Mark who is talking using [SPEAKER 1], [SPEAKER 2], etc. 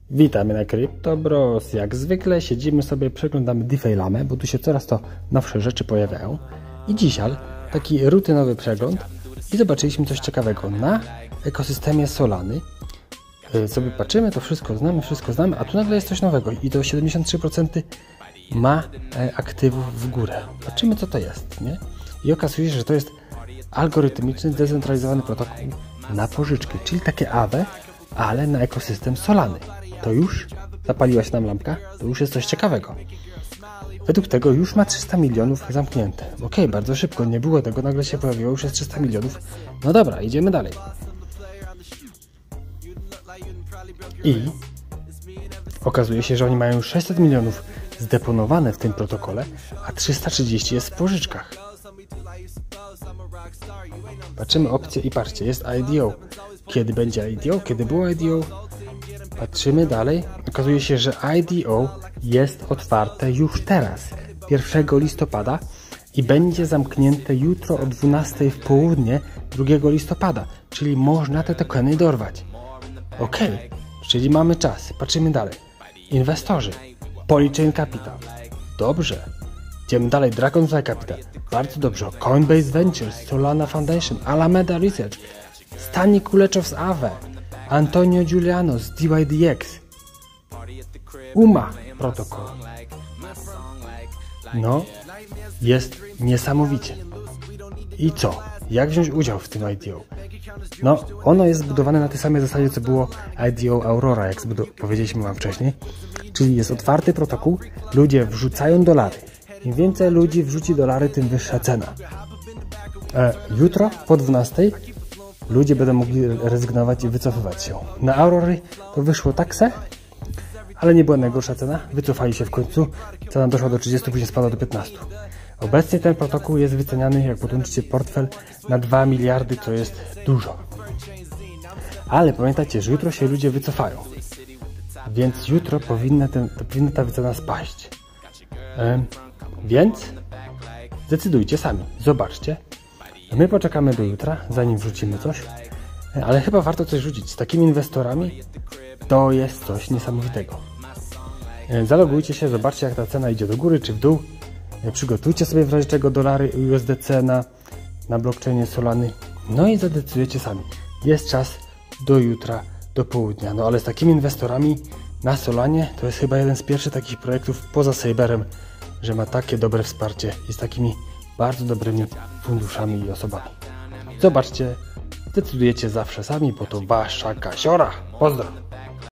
[SPEAKER 1] Witamy na CryptoBros. Jak zwykle siedzimy sobie, przeglądamy DeFi-lamę, bo tu się coraz to nowsze rzeczy pojawiają. I dzisiaj taki rutynowy przegląd i zobaczyliśmy coś ciekawego na ekosystemie Solany. Sobie patrzymy, to wszystko znamy, a tu nagle jest coś nowego i to 73% ma aktywów w górę. Patrzymy, co to jest, nie? I okazuje się, że to jest algorytmiczny, zdecentralizowany protokół na pożyczki, czyli takie Aave, ale na ekosystem Solany. To już zapaliła się nam lampka, to już jest coś ciekawego. Według tego już ma 300 milionów zamknięte. Okej, bardzo szybko, nie było tego, nagle się pojawiło, już jest 300 milionów. No dobra, idziemy dalej. I okazuje się, że oni mają już 600 milionów zdeponowane w tym protokole, a 330 jest w pożyczkach. Patrzymy opcje i patrzcie, jest IDO. Kiedy będzie IDO? Kiedy było IDO? Patrzymy dalej. Okazuje się, że IDO jest otwarte już teraz, 1 listopada i będzie zamknięte jutro o 12 w południe 2 listopada, czyli można te tokeny dorwać. Ok, czyli mamy czas. Patrzymy dalej. Inwestorzy. Polychain Capital. Dobrze. Idziemy dalej. Dragonfly Capital. Bardzo dobrze. Coinbase Ventures, Solana Foundation, Alameda Research, Stani Kuleczow z Aave, Antonio Giuliano z DYDX, UMA protokół. No, jest niesamowicie. I co? Jak wziąć udział w tym IDO? No, ono jest zbudowane na tej samej zasadzie, co było IDO Aurora, jak powiedzieliśmy wam wcześniej. Czyli jest otwarty protokół, ludzie wrzucają dolary. Im więcej ludzi wrzuci dolary, tym wyższa cena. Jutro po 12 ludzie będą mogli rezygnować i wycofywać się. Na Aurory to wyszło tak se, ale nie była najgorsza cena. Wycofali się w końcu. Cena doszła do 30, później spadła do 15. Obecnie ten protokół jest wyceniany, jak podłączycie portfel, na 2 miliardy, co jest dużo. Ale pamiętajcie, że jutro się ludzie wycofają. Więc jutro powinna ta wycena spaść. Więc zdecydujcie sami. Zobaczcie. My poczekamy do jutra, zanim wrzucimy coś. Ale chyba warto coś rzucić. Z takimi inwestorami to jest coś niesamowitego. Zalogujcie się, zobaczcie, jak ta cena idzie do góry czy w dół. Przygotujcie sobie w razie czego dolary USDC na blockchainie Solany. No i zadecydujecie sami. Jest czas do jutra, do południa. No ale z takimi inwestorami na Solanie to jest chyba jeden z pierwszych takich projektów poza Saberem, że ma takie dobre wsparcie i z takimi bardzo dobrymi funduszami i osobami. Zobaczcie, decydujecie zawsze sami, bo to wasza kasiora. Pozdro!